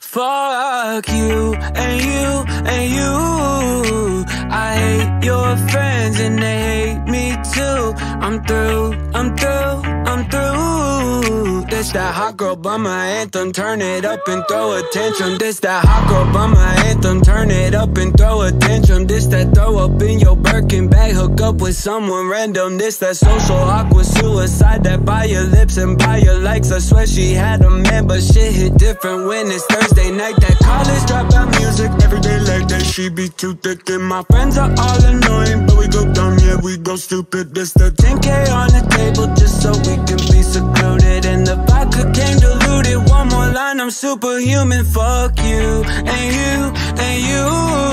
Fuck you and you and you. I hate your friends and they hate me too. I'm through, I'm through, I'm through. This that hot girl bummer anthem, turn it up and throw a tantrum. This that hot girl bummer anthem, turn it up and throw a tantrum. This that throw up in your Birkin bag, hook up with someone random. This that social awkward suicide, that buy your lips and buy your likes. I swear she had a man, but shit hit different when it's Thursday night. That college dropout music, everyday like that. She be too thick and my friends are all annoying, but we go dumb, yeah, we go stupid. This the 10K on the table just so we can be secluded, and the vodka came diluted. One more line, I'm superhuman. Fuck you and you and you.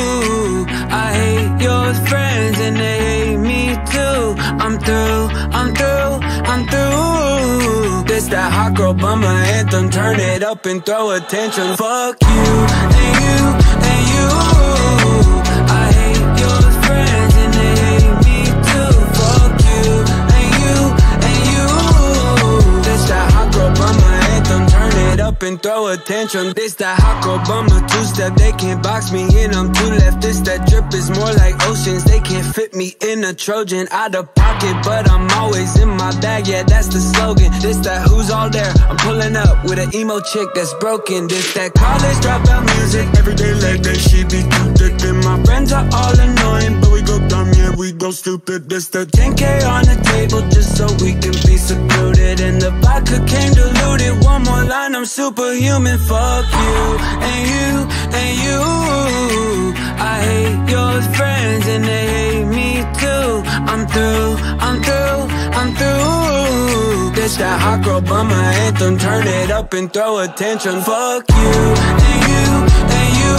I hate your friends and they hate me too. I'm through, I'm through, I'm through. This that hot girl bummer anthem, turn it up and throw a tantrum. Fuck you and you and you. I hate your friends and they hate me too. Fuck you and you and you. This that hot girl bummer anthem, turn it up and throw a tantrum. This that hot girl bummer two-step, they can't box me in, I'm too left. This that drip is more like oceans, they can't fit me in a Trojan. Out of pocket, but I'm always in my bag, yeah, that's the slogan. This that who's all there, I'm pulling up with an emo chick that's broken. This that college dropout music, everyday like that. She be too thick and my friends are all annoying, but we go dumb, yeah, we go stupid. This the 10K on the table just so we can be secluded, and the vodka came diluted. One more line, I'm superhuman. Fuck you and you and you. I hate your friends and they hate me too. I'm through, I'm through, I'm through. This that hot girl bummer anthem, turn it up and throw a tantrum. Fuck you and you and you.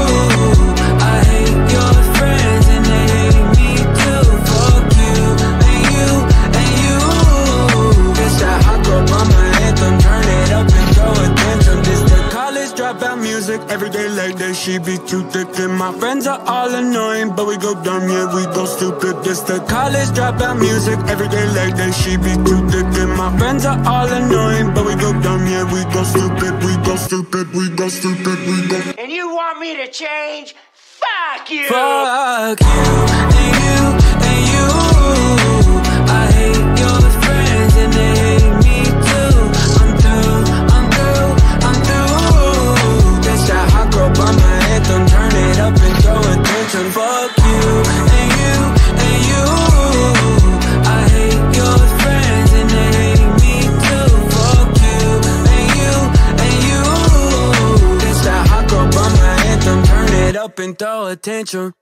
I hate your friends and they hate me too. Fuck you and you and you. This that hot girl bummer anthem, turn it up and throw a tantrum. This that college dropout music, everyday like that. She be too thick and my friends are all annoying, but we go dumb, yeah, we go stupid. This the college dropout music, everyday like that. She be too thick and my friends are all annoying, but we go dumb, yeah, we go stupid, we go stupid, we go stupid, we go. And you want me to change? Fuck you! Fuck you and you and you. I hate your friends and they hate me too. I'm through, I'm through, I'm through. This that hot girl bummer anthem, turn it up and throw a tantrum. Fuck you and you and you. I hate your friends and they hate me too. Fuck you and you and you. This that hot girl bummer anthem, turn it up and throw a tantrum.